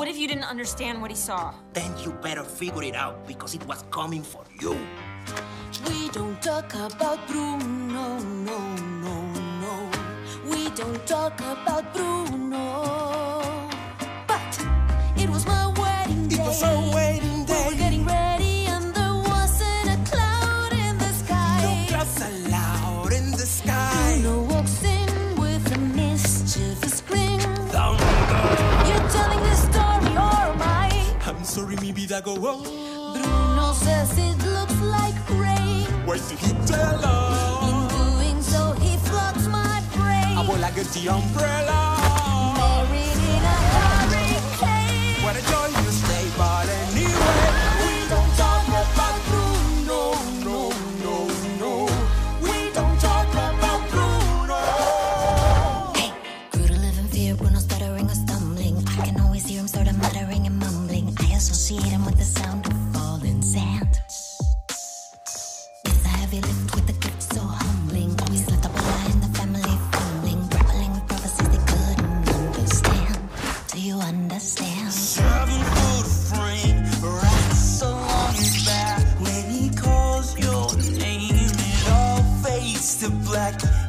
What if you didn't understand what he saw? Then you better figure it out, because it was coming for you. We don't talk about Bruno, no, no, no. We don't talk about Bruno. But it was my wedding day. It was our wedding day. We were getting ready and there wasn't a cloud in the sky. No clouds allowed in the sky. Bruno walks in with a mischievous grin. Thunder. You're telling this story or am I? I'm sorry, mi vida go wrong. Bruno says it looks like rain. Why did he tell us? In doing so, he floods my brain. I will like the umbrella. Married in a hurricane. What a joy you stay, but anyway, we don't talk about Bruno, no, no, no. We don't talk about Bruno. Hey, grew to live in fear, Bruno stuttering or stumbling. I can always hear him sort of muttering and mumbling. I associate him with the sound of falling sand. It's a heavy lift with a gift so humbling. Always let the bola in the family fumbling, grappling with prophecies they couldn't understand. Do you understand? 7-foot frame, rats along his back. When he calls your name, it all fades to black.